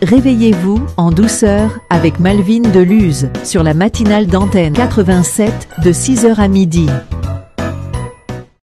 Réveillez-vous en douceur avec Malvine Deluse sur la matinale d'Antenne 87 de 6h à midi.